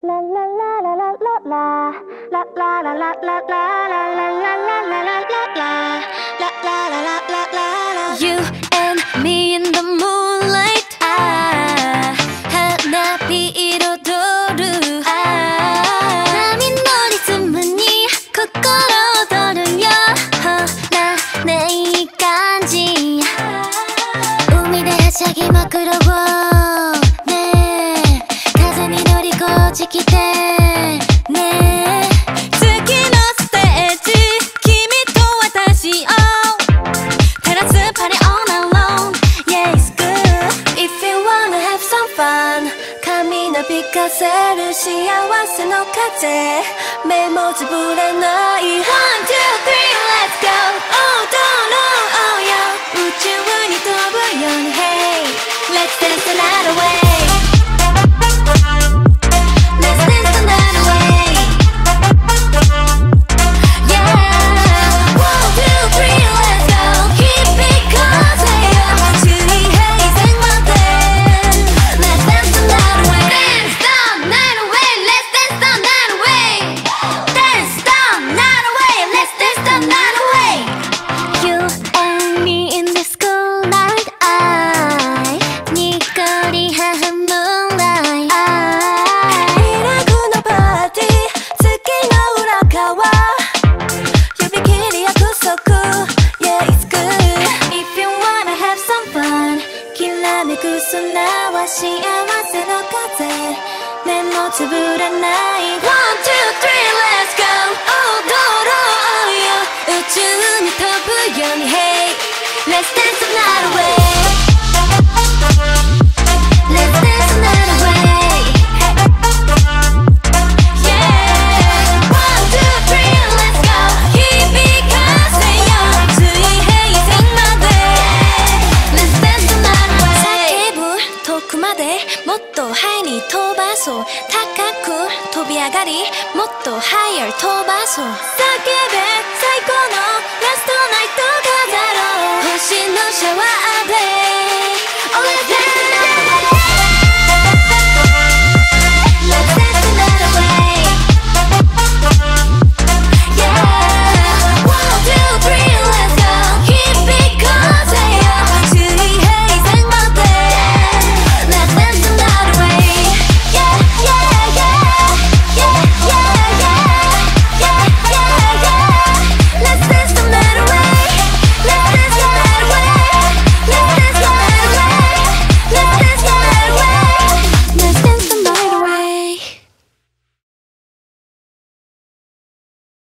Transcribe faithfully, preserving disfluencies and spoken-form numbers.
You and me in the moonlight ああ花火彩るああ波のリズムに心躍るよほらねいい感じ海ではしゃぎまくろうねえ風に乗りこっちきてねえ次のステージ君と私を照らすパリ all alone Yeah it's good If you wanna have some fun 髪なびかせる幸せの風目もつぶれない One, two, three, let's go 踊ろうよ宇宙に飛ぶように Hey let's dance the night away Let's dance the night away Yeah One, two, three, let's go Keep it close 주의 해이 생활 Let's dance the night away Dance the night away Let's dance the night away Dance the night away Let's dance the night away You and me in this cool night I にっこり半分 moonlight I ラグのパーティー月の裏側指切り約束 Yeah it's good If you wanna have some fun きらめく砂は幸せの風目もつぶらない One, two, three, let's go 踊ろうよ宇宙に飛ぶように Hey let's dance the night away Let's dance the night away Yeah One, two, three, let's go 響かせよう水平線まで Let's dance the night away 叫ぶ遠くまでもっとハイに飛ばそう高く飛び上がりもっとhigher飛ばそう叫べ最高のラストナイト飾ろう星のシャワーで Oh let's dance the night away